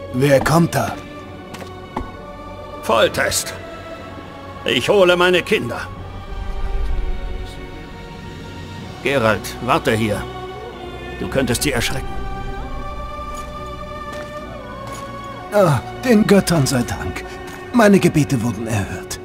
Wer kommt da? Volltest. Ich hole meine Kinder. Geralt, warte hier. Du könntest sie erschrecken. Ah, den Göttern sei Dank. Meine Gebete wurden erhört.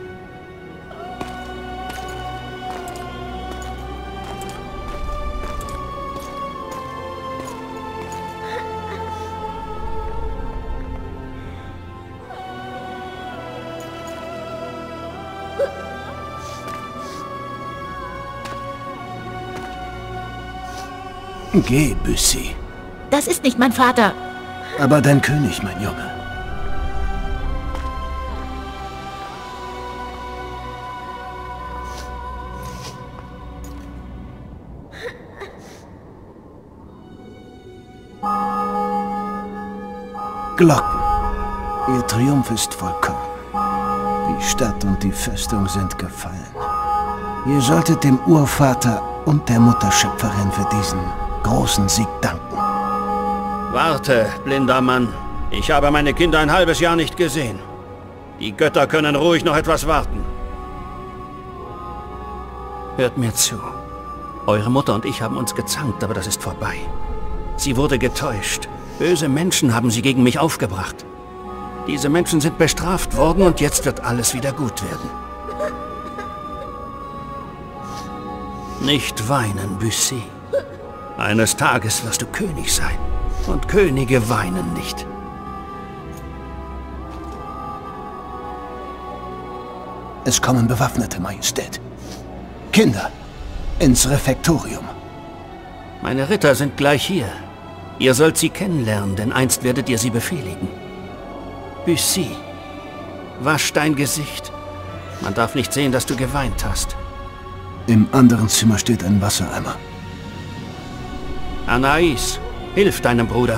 Geh, Bussy. Das ist nicht mein Vater. Aber dein König, mein Junge. Glocken. Ihr Triumph ist vollkommen. Die Stadt und die Festung sind gefallen. Ihr solltet dem Urvater und der Mutterschöpferin für diesen großen Sieg danken. Warte, blinder Mann. Ich habe meine Kinder ein halbes Jahr nicht gesehen. Die Götter können ruhig noch etwas warten. Hört mir zu. Eure Mutter und ich haben uns gezankt, aber das ist vorbei. Sie wurde getäuscht. Böse Menschen haben sie gegen mich aufgebracht. Diese Menschen sind bestraft worden und jetzt wird alles wieder gut werden. Nicht weinen, Bussy. Eines Tages wirst du König sein. Und Könige weinen nicht. Es kommen Bewaffnete, Majestät. Kinder, ins Refektorium. Meine Ritter sind gleich hier. Ihr sollt sie kennenlernen, denn einst werdet ihr sie befehligen. Bussy, wasch dein Gesicht. Man darf nicht sehen, dass du geweint hast. Im anderen Zimmer steht ein Wassereimer. Anais, hilf deinem Bruder.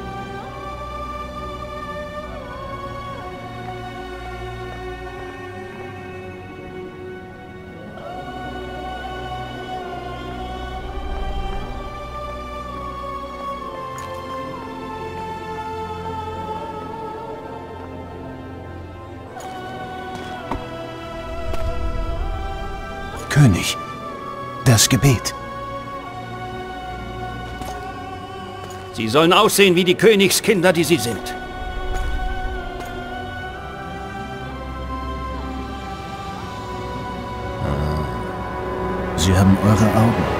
König, das Gebet. Sie sollen aussehen wie die Königskinder, die sie sind. Sie haben eure Augen.